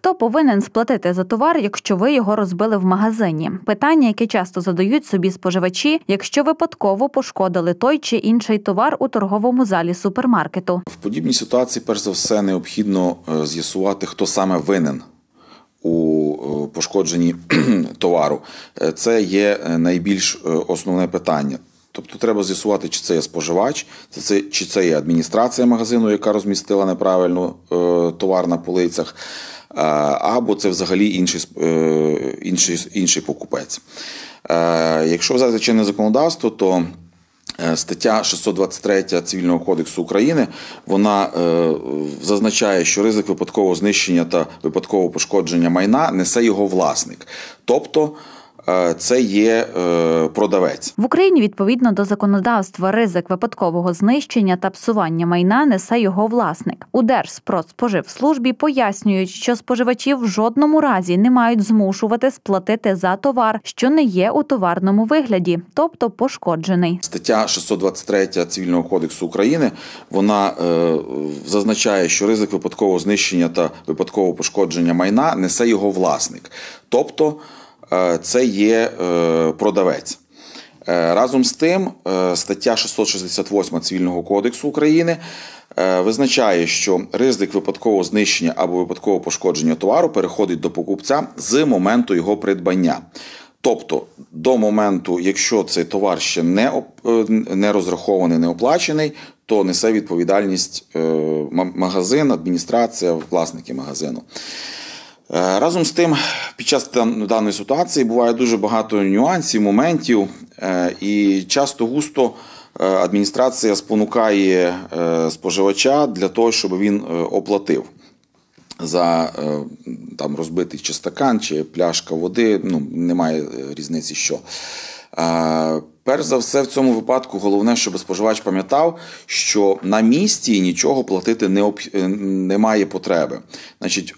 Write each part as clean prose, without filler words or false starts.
Хто повинен сплатити за товар, якщо ви його розбили в магазині? Питання, яке часто задають собі споживачі, якщо випадково пошкодили той чи інший товар у торговому залі супермаркету. В подібній ситуації, перш за все, необхідно з'ясувати, хто саме винен у пошкодженні товару. Це є найбільш основне питання. Тобто треба з'ясувати, чи це є споживач, чи це є адміністрація магазину, яка розмістила неправильно товар на полицях, або це взагалі інший покупець. Якщо взяти чинне законодавство, то стаття 623 Цивільного кодексу України, вона зазначає, що ризик випадкового знищення та випадкового пошкодження майна несе його власник. Тобто це є продавець. В Україні, відповідно до законодавства, ризик випадкового знищення та псування майна несе його власник. У Держпродспоживслужбі пояснюють, що споживачів в жодному разі не мають змушувати сплатити за товар, що не є у товарному вигляді, тобто пошкоджений. Стаття 623 Цивільного кодексу України, вона зазначає, що ризик випадкового знищення та випадкового пошкодження майна несе його власник. Тобто це є продавець. Разом з тим, стаття 668 Цивільного кодексу України визначає, що ризик випадкового знищення або випадкового пошкодження товару переходить до покупця з моменту його придбання. Тобто, до моменту, якщо цей товар ще не розрахований, не оплачений, то несе відповідальність магазин, адміністрація, власники магазину. Разом з тим, під час даної ситуації буває дуже багато нюансів, моментів, і часто-густо адміністрація спонукає споживача для того, щоб він оплатив за розбитий чи стакан, чи пляшка води, немає різниці що. Перш за все, в цьому випадку головне, щоб споживач пам'ятав, що на місці нічого платити немає потреби. Значить,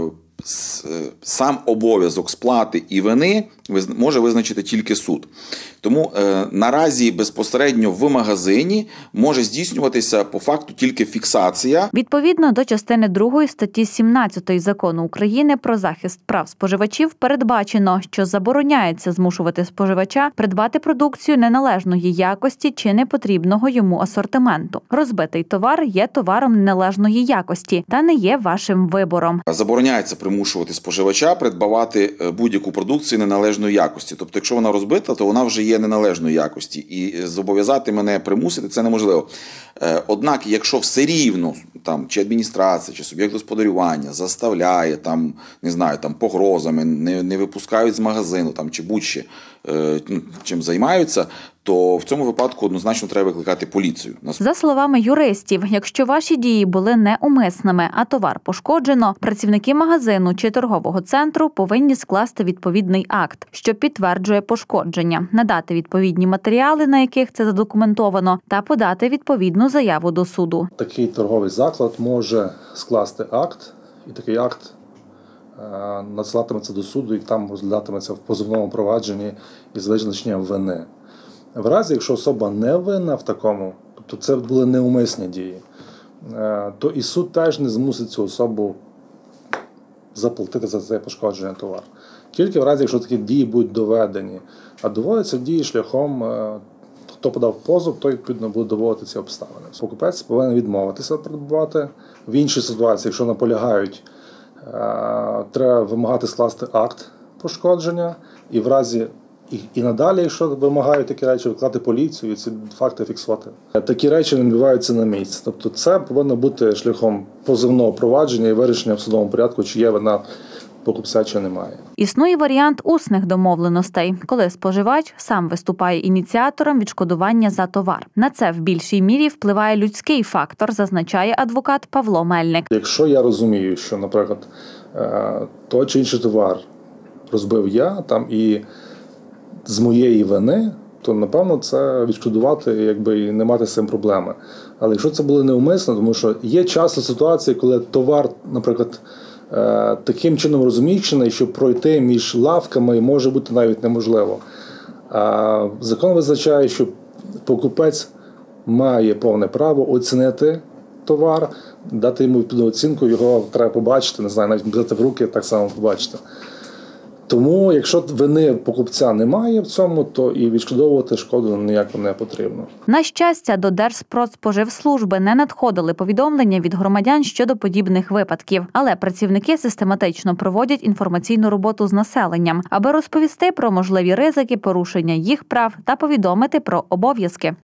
сам обов'язок сплати і вини може визначити тільки суд. Тому наразі безпосередньо в магазині може здійснюватися по факту тільки фіксація. Відповідно до частини 2 статті 17 Закону України про захист прав споживачів передбачено, що забороняється змушувати споживача придбати продукцію неналежної якості чи непотрібного йому асортименту. Розбитий товар є товаром неналежної якості та не є вашим вибором. Забороняється примушувати споживача придбавати будь-яку продукцію неналежної якості. Тобто, якщо вона розбита, то вона вже є неналежної якості. І зобов'язати мене примусити це неможливо. Однак, якщо все рівно чи адміністрація, чи суб'єкт господарювання заставляє, погрозами, не випускають з магазину, чи будь-що чим займаються, то в цьому випадку однозначно треба викликати поліцію. За словами юристів, якщо ваші дії були неумисними, а товар пошкоджено, працівники магазину чи торгового центру повинні скласти відповідний акт, що підтверджує пошкодження, надати відповідні матеріали, на яких це задокументовано, та подати відповідну заяву до суду. Такий торговий заклад може скласти акт, і такий акт надсилатиметься до суду і там розглядатиметься в позовному провадженні із визначенням вини. В разі, якщо особа не винна в такому, тобто це були неумисні дії, то і суд теж не змусить цю особу заплатити за цей пошкоджений товар. Тільки в разі, якщо такі дії будуть доведені. А доводяться дії шляхом, хто подав позов, той відповідно буде доводити ці обставини. Покупець повинен відмовитися придбати. В іншій ситуації, якщо наполягають, треба вимагати скласти акт пошкодження і в разі і надалі, якщо вимагають такі речі, викликати поліцію і ці факти фіксувати. Такі речі не відбуваються на місці. Тобто це повинно бути шляхом позовного провадження і вирішення в судовому порядку, чи є вина покупця, чи немає. Існує варіант усних домовленостей, коли споживач сам виступає ініціатором відшкодування за товар. На це в більшій мірі впливає людський фактор, зазначає адвокат Павло Мельник. Якщо я розумію, що, наприклад, той чи інший товар розбив я, і з моєї вини, то, напевно, це відшкодувати, і не мати з цим проблеми. Але якщо це було неумисно, тому що є часто ситуації, коли товар, наприклад, таким чином розміщений, що пройти між лавками може бути навіть неможливо. Закон визначає, що покупець має повне право оцінити товар, дати йому відповідну оцінку, його треба побачити, не знаю, навіть взяти в руки, так само побачити. Тому, якщо вини покупця немає в цьому, то і відшкодовувати шкоду ніяко не потрібно. На щастя, до Держпродспоживслужби не надходили повідомлення від громадян щодо подібних випадків. Але працівники систематично проводять інформаційну роботу з населенням, аби розповісти про можливі ризики порушення їх прав та повідомити про обов'язки.